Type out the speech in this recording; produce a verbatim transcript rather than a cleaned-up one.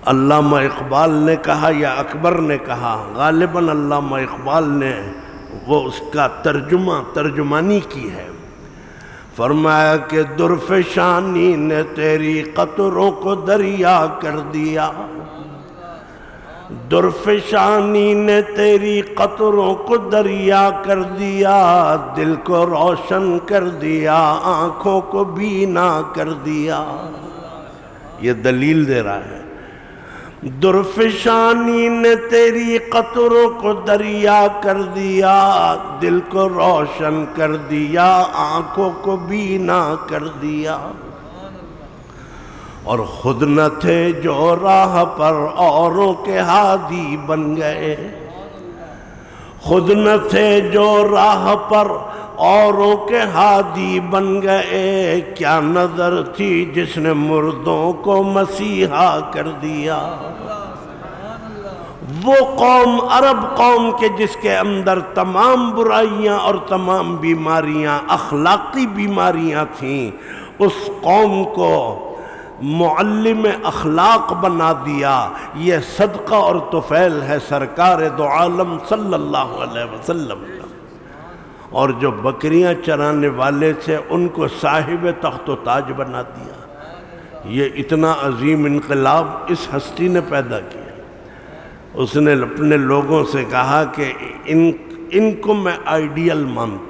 علامہ اقبال نے کہا یا اکبر نے کہا، غالباً علامہ اقبال نے وہ اس کا ترجمہ ترجمانی کی ہے، فرمایا کہ درفشانی نے تیری قطروں کو دریا کر دیا، درفشانی نے تیری قطروں کو دریا کر دیا، دل کو روشن کر دیا، آنکھوں کو بینا کر دیا۔ یہ دلیل دے رہا ہے، درفشانی نے تیری قطروں کو دریا کر دیا، دل کو روشن کر دیا، آنکھوں کو بینا کر دیا۔ اور خود نہ تھے جو راہ پر اوروں کے ہادی بن گئے، خود نہ تھے جو راہ پر اوروں کے ہادی بن گئے، کیا نظر تھی جس نے مردوں کو مسیحا کر دیا۔ وہ قوم عرب قوم کے جس کے اندر تمام برائیاں اور تمام بیماریاں اخلاقی بیماریاں تھیں، اس قوم کو معلم اخلاق بنا دیا۔ یہ صدقہ اور طفیل ہے سرکار دو عالم صلی اللہ علیہ وسلم کا۔ اور جو بکریاں چرانے والے تھے ان کو صاحب تخت و تاج بنا دیا۔ یہ اتنا عظیم انقلاب اس ہستی نے پیدا کیا۔ اس نے اپنے لوگوں سے کہا کہ ان ان کو میں آئیڈیل مانتا ہوں،